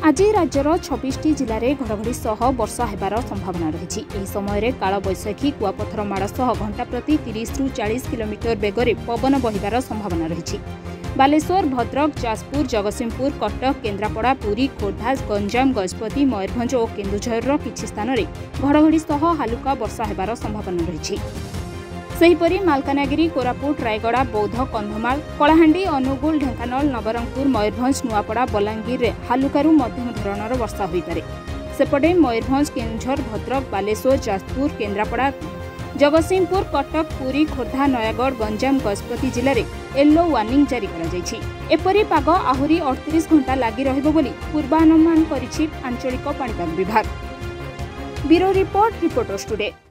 आज राज्यर 26टी जिले में घड़घड़ी सह वर्षा होबार संभावना रही। यह समय काल बैशाखी कुआपथर माड़ सह घंटा प्रति 30 ରୁ 40 किलोमीटर बेगरे पवन बहिबार संभावना रही। बालेश्वर, भद्रक, जाजपुर, जगतसिंहपुर, कटक, केन्द्रापड़ा, पुरी, खोर्धा, गंजाम, गजपति, मयूरभंज और केन्दुझर किछि स्थान में घड़घड़ी सह हालुका वर्षा होबार संभावना रही। सेहीपरि मालकानगिरी, कोरापुट, रायगड़ा, बौद्ध, कंधमाल, कलाहांडी, अनुगुल, ढेंकानाल, नवरंगपुर, मयूरभंज, नुआपड़ा, बलांगीर में हालुकारु मध्यम धरणर वर्षा होइपारे। सेपटे मयूरभंज, केन्दुझर, भद्रक, बालेश्वर, जाजपुर, केन्द्रापड़ा, जगतसिंहपुर, कटक, पुरी, खोर्धा, नयागढ़, गंजाम, गजपति जिले में येलो वार्निंग जारी कराଯାଇଛି। एपरि पाग आहुरी 38 घंटा लागि रहिबो बोली पूर्वानुमान करिछि आंचलिक पाणीपाग विभाग। Bureau report, Reporters today.